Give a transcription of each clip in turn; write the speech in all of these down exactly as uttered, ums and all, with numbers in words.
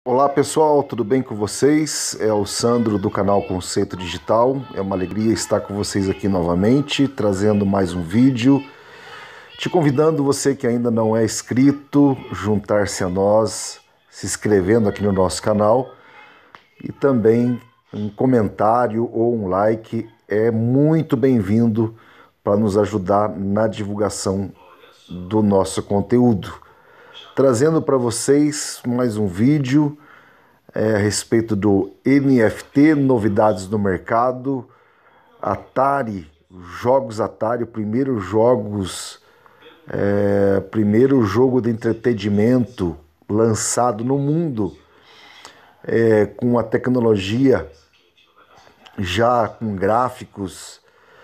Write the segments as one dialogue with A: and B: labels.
A: Olá pessoal, tudo bem com vocês? É o Sandro do canal Conceito Digital. É uma alegria estar com vocês aqui novamente, trazendo mais um vídeo. Te convidando, você que ainda não é inscrito, juntar-se a nós, se inscrevendo aqui no nosso canal. E também um comentário ou um like é muito bem-vindo para nos ajudar na divulgação do nosso conteúdo. Trazendo para vocês mais um vídeo é, a respeito do N F T, novidades no mercado, Atari, jogos Atari, primeiros jogos, é, primeiro jogo de entretenimento lançado no mundo, é, com a tecnologia já com gráficos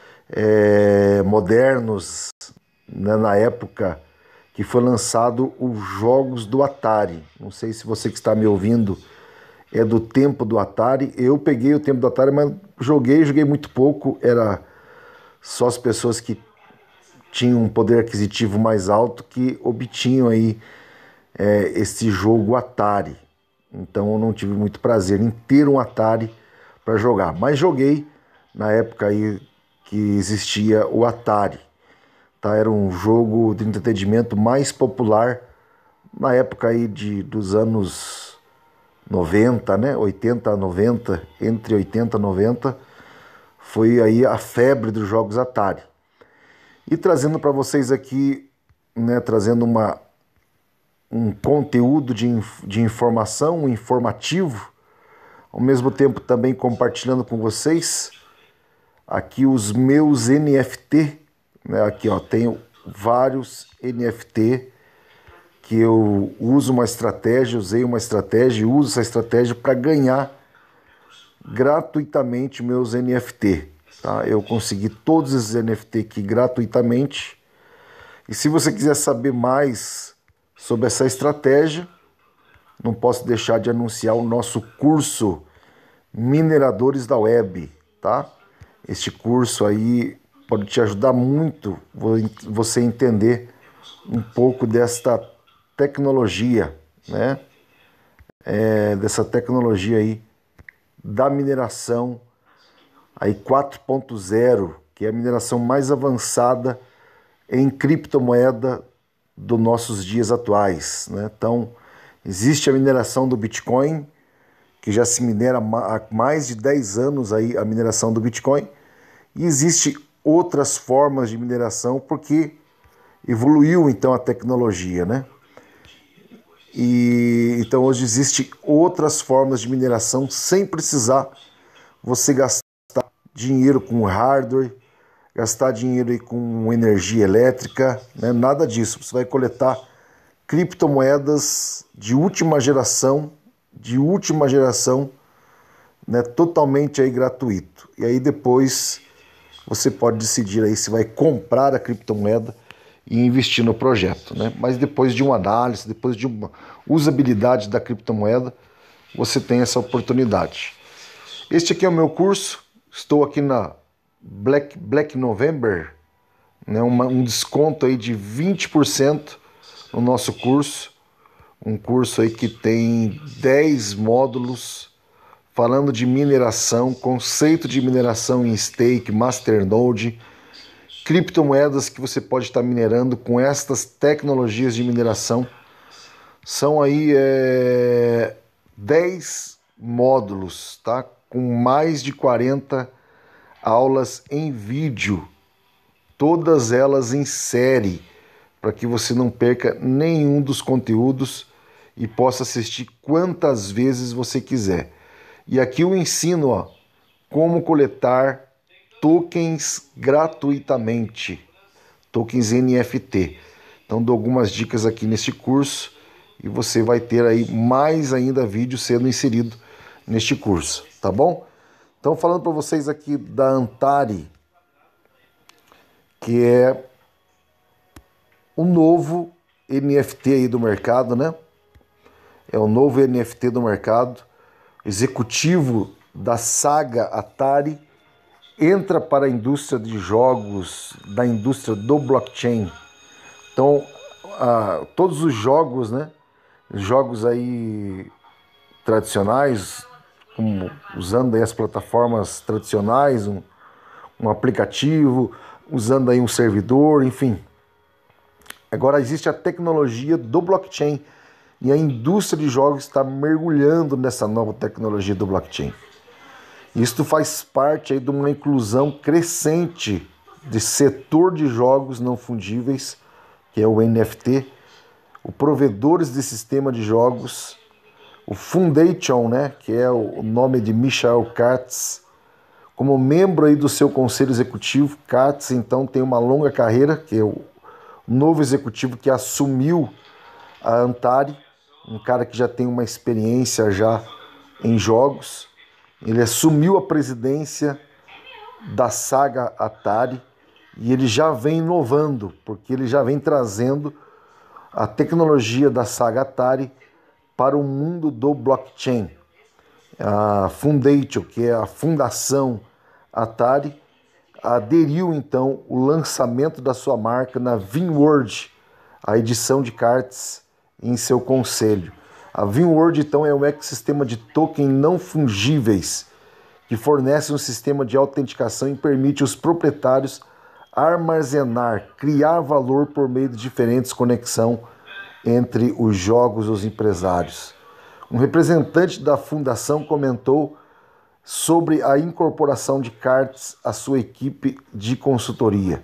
A: é, modernos, né, na época que foi lançado os jogos do Atari. Não sei se você que está me ouvindo é do tempo do Atari. Eu peguei o tempo do Atari, mas joguei, joguei muito pouco. Era só as pessoas que tinham um poder aquisitivo mais alto que obtinham aí é, esse jogo Atari. Então eu não tive muito prazer em ter um Atari para jogar. Mas joguei na época aí que existia o Atari. Tá? Era um jogo de entretenimento mais popular na época aí de, dos anos noventa, né? oitenta a noventa, entre oitenta e noventa, foi aí a febre dos jogos Atari. E trazendo para vocês aqui, né, trazendo uma, um conteúdo de, de informação, um informativo, ao mesmo tempo também compartilhando com vocês aqui os meus N F T, né? Aqui ó, tenho vários N F T que eu uso uma estratégia, usei uma estratégia e uso essa estratégia para ganhar gratuitamente meus N F T. Tá? Eu consegui todos esses N F T aqui gratuitamente. E se você quiser saber mais sobre essa estratégia, não posso deixar de anunciar o nosso curso Mineradores da Web. Tá? Este curso aí pode te ajudar muito você entender um pouco desta tecnologia, né? É, dessa tecnologia aí da mineração aí quatro ponto zero, que é a mineração mais avançada em criptomoeda dos nossos dias atuais, né? Então, existe a mineração do Bitcoin, que já se minera há mais de dez anos aí a mineração do Bitcoin, e existe outras formas de mineração porque evoluiu então a tecnologia, né? E então hoje existem outras formas de mineração sem precisar você gastar dinheiro com hardware, gastar dinheiro aí com energia elétrica, né? Nada disso. Você vai coletar criptomoedas de última geração, de última geração, né? Totalmente aí gratuito. E aí depois você pode decidir aí se vai comprar a criptomoeda e investir no projeto, né? Mas depois de uma análise, depois de uma usabilidade da criptomoeda, você tem essa oportunidade. Este aqui é o meu curso, estou aqui na Black, Black November, né? Uma, um desconto aí de vinte por cento no nosso curso, um curso aí que tem dez módulos falando de mineração, conceito de mineração em stake, masternode, criptomoedas que você pode estar minerando com estas tecnologias de mineração. São aí é, dez módulos, tá? Com mais de quarenta aulas em vídeo, todas elas em série, para que você não perca nenhum dos conteúdos e possa assistir quantas vezes você quiser. E aqui eu ensino ó, como coletar tokens gratuitamente, tokens N F T. Então dou algumas dicas aqui neste curso e você vai ter aí mais ainda vídeos sendo inserido neste curso, tá bom? Então falando para vocês aqui da Antari, que é o novo N F T aí do mercado, né? É o novo N F T do mercado, executivo da saga Atari, entra para a indústria de jogos, da indústria do blockchain. Então, ah, todos os jogos, né, jogos aí tradicionais, como, usando aí as plataformas tradicionais, um, um aplicativo, usando aí um servidor, enfim. Agora existe a tecnologia do blockchain e a indústria de jogos está mergulhando nessa nova tecnologia do blockchain. Isto faz parte aí de uma inclusão crescente de setor de jogos não fungíveis, que é o N F T, os provedores de sistema de jogos, o Foundation, né, que é o nome de Michael Katz, como membro aí do seu conselho executivo. Katz, então, tem uma longa carreira, que é o novo executivo que assumiu a Atari, um cara que já tem uma experiência já em jogos. Ele assumiu a presidência da saga Atari e ele já vem inovando, porque ele já vem trazendo a tecnologia da saga Atari para o mundo do blockchain. A Foundation, que é a fundação Atari, aderiu então o lançamento da sua marca na VinWorld, a edição de cartas, em seu conselho. A VinWorld então é um ecossistema de tokens não fungíveis que fornece um sistema de autenticação e permite aos proprietários armazenar, criar valor por meio de diferentes conexões entre os jogos e os empresários. Um representante da fundação comentou sobre a incorporação de cartas à sua equipe de consultoria.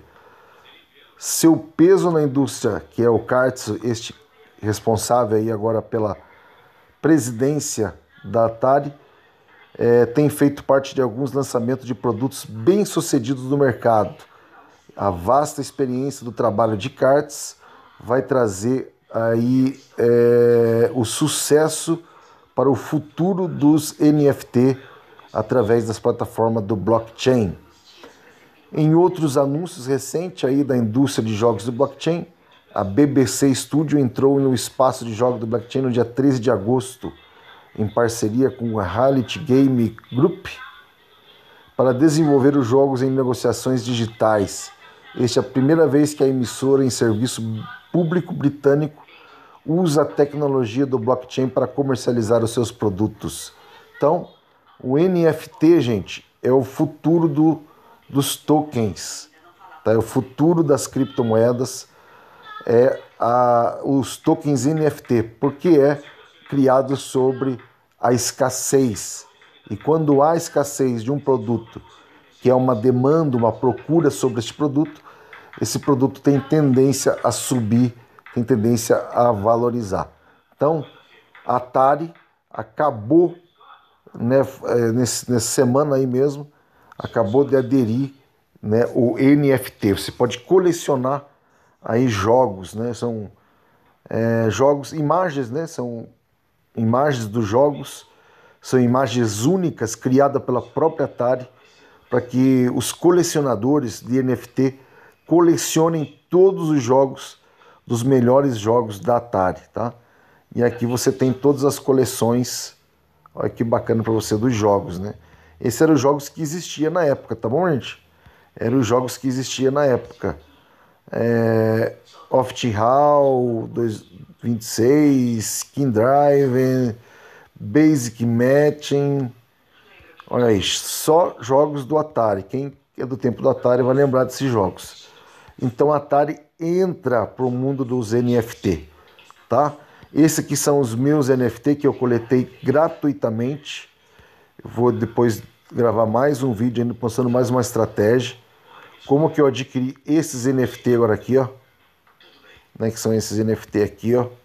A: Seu peso na indústria, que é o Katz, este responsável aí agora pela presidência da Atari, é, tem feito parte de alguns lançamentos de produtos bem-sucedidos no mercado. A vasta experiência do trabalho de Katz vai trazer aí é, o sucesso para o futuro dos N F T através das plataformas do blockchain. Em outros anúncios recentes aí da indústria de jogos do blockchain, a B B C Studio entrou no espaço de jogos do blockchain no dia treze de agosto, em parceria com a Reality Game Group, para desenvolver os jogos em negociações digitais. Esta é a primeira vez que a emissora em serviço público britânico usa a tecnologia do blockchain para comercializar os seus produtos. Então, o N F T, gente, é o futuro do, dos tokens, tá? É o futuro das criptomoedas, é a, os tokens N F T, porque é criado sobre a escassez. E quando há escassez de um produto, que é uma demanda, uma procura sobre este produto, esse produto tem tendência a subir, tem tendência a valorizar. Então, a Atari acabou, né, nesse, nessa semana aí mesmo, acabou de aderir, né, o N F T. Você pode colecionar aí jogos, né, são é, jogos, imagens, né, são imagens dos jogos, são imagens únicas criadas pela própria Atari para que os colecionadores de N F T colecionem todos os jogos dos melhores jogos da Atari, tá? E aqui você tem todas as coleções, olha que bacana para você, dos jogos, né? Esses eram os jogos que existiam na época, tá bom, gente? Eram os jogos que existiam na época. É, Off Hall, vinte e seis, Skin Drive, Basic Matching. Olha aí, só jogos do Atari. Quem é do tempo do Atari vai lembrar desses jogos. Então a Atari entra para o mundo dos N F T, tá? Esses aqui são os meus N F T que eu coletei gratuitamente. Eu vou depois gravar mais um vídeo ainda mostrando mais uma estratégia. Como que eu adquiri esses N F T agora aqui, ó. Né, que são esses N F T aqui, ó.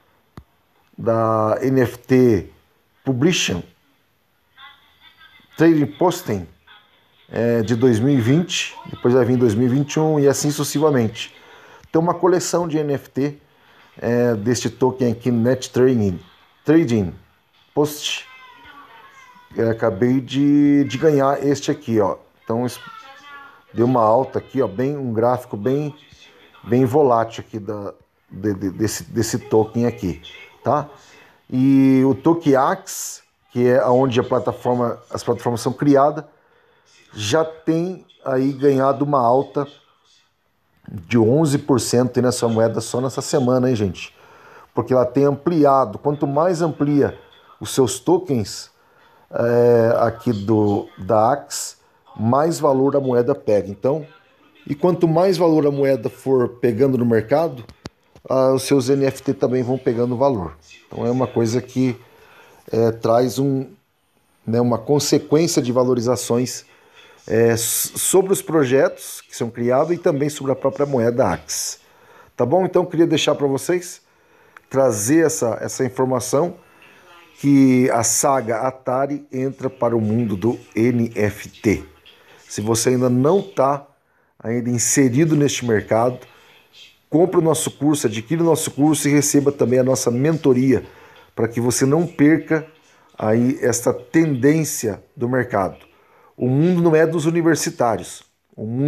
A: Da N F T Publishing Trading Posting é, de dois mil e vinte. Depois vai vir dois mil e vinte e um e assim sucessivamente. Tem uma coleção de N F T é, deste token aqui, Net Trading, Trading Post. Eu acabei de, de ganhar este aqui, ó. Então deu uma alta aqui, ó, bem, um gráfico bem, bem volátil aqui da, de, de, desse, desse token aqui, tá? E o Tokeax, que é onde a plataforma, as plataformas são criadas, já tem aí ganhado uma alta de onze por cento nessa moeda só nessa semana, hein, gente? Porque ela tem ampliado. Quanto mais amplia os seus tokens é, aqui do, da Axe, mais valor a moeda pega. Então, e quanto mais valor a moeda for pegando no mercado, ah, os seus N F T também vão pegando valor. Então é uma coisa que é, traz um, né, uma consequência de valorizações é, sobre os projetos que são criados e também sobre a própria moeda Axe. Tá bom? Então eu queria deixar para vocês, trazer essa, essa informação que a saga Atari entra para o mundo do N F T. Se você ainda não está ainda inserido neste mercado, compre o nosso curso, adquira o nosso curso e receba também a nossa mentoria, para que você não perca aí esta tendência do mercado. O mundo não é dos universitários, o mundo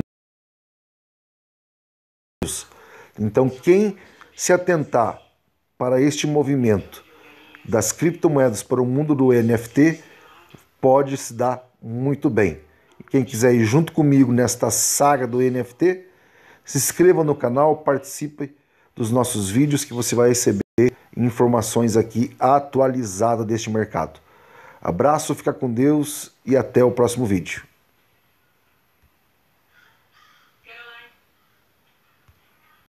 A: é dos... Então quem se atentar para este movimento das criptomoedas para o mundo do N F T pode se dar muito bem. Quem quiser ir junto comigo nesta saga do N F T, se inscreva no canal, participe dos nossos vídeos que você vai receber informações aqui atualizadas deste mercado. Abraço, fica com Deus e até o próximo vídeo.